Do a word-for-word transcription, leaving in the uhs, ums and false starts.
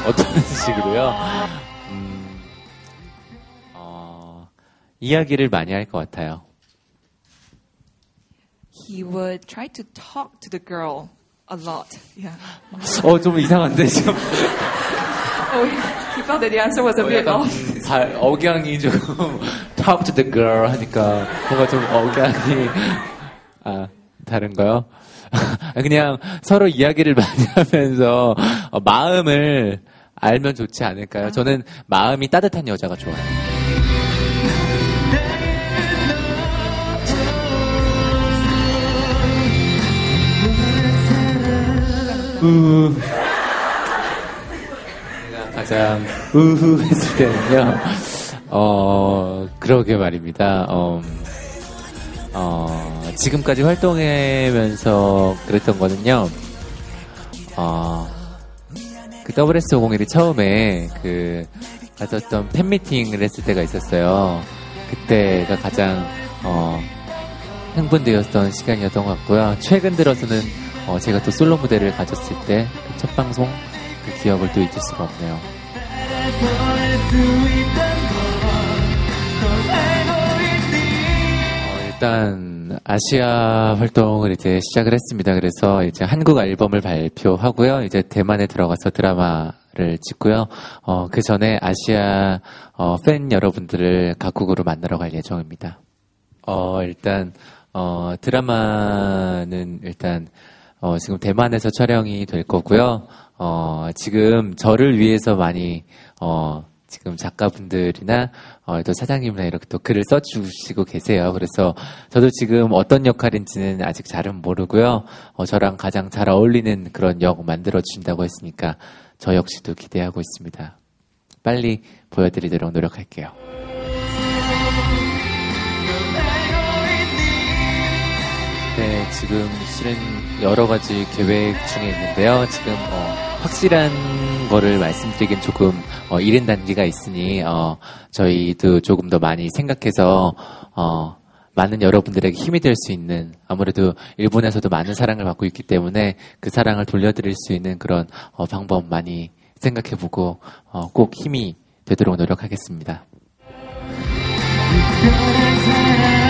어떤 식으로요? 음, 어, 이야기를 많이 할 것 같아요. He would try to talk to the girl a lot. Yeah. 어, 좀 이상한데, 지금. Oh, he felt that the answer was a bit off. 발, 억양이 좀, talk to the girl 하니까, 뭔가 좀 억양이, 아, 다른가요? 그냥 서로 이야기를 많이 하면서, 어, 마음을 알면 좋지 않을까요? 저는 마음이 따뜻한 여자가 좋아요. 우후. 제가 가장 우후했을 때는요, 어, 그러게 말입니다. 어, 어, 지금까지 활동하면서 그랬던 거는요, 어, 그 더블유에스 오백일이 처음에 그 가졌던 팬미팅을 했을 때가 있었어요. 그때가 가장, 어, 흥분되었던 시간이었던 것 같고요. 최근 들어서는 어, 제가 또 솔로 무대를 가졌을 때 그 첫 방송 그 기억을 또 잊을 수가 없네요. 어, 일단 아시아 활동을 이제 시작을 했습니다. 그래서 이제 한국 앨범을 발표하고요. 이제 대만에 들어가서 드라마를 찍고요. 어, 그 전에 아시아 어, 팬 여러분들을 각국으로 만나러 갈 예정입니다. 어, 일단 어, 드라마는 일단 어, 지금 대만에서 촬영이 될 거고요. 어, 지금 저를 위해서 많이, 어, 지금 작가분들이나, 어, 또 사장님이나 이렇게 또 글을 써주시고 계세요. 그래서 저도 지금 어떤 역할인지는 아직 잘은 모르고요. 어, 저랑 가장 잘 어울리는 그런 역 만들어주신다고 했으니까 저 역시도 기대하고 있습니다. 빨리 보여드리도록 노력할게요. 네, 지금 실은 여러 가지 계획 중에 있는데요. 지금 어, 확실한 거를 말씀드리긴 조금 어, 이른 단계가 있으니 어, 저희도 조금 더 많이 생각해서 어, 많은 여러분들에게 힘이 될 수 있는, 아무래도 일본에서도 많은 사랑을 받고 있기 때문에 그 사랑을 돌려드릴 수 있는 그런 어, 방법 많이 생각해보고 어, 꼭 힘이 되도록 노력하겠습니다.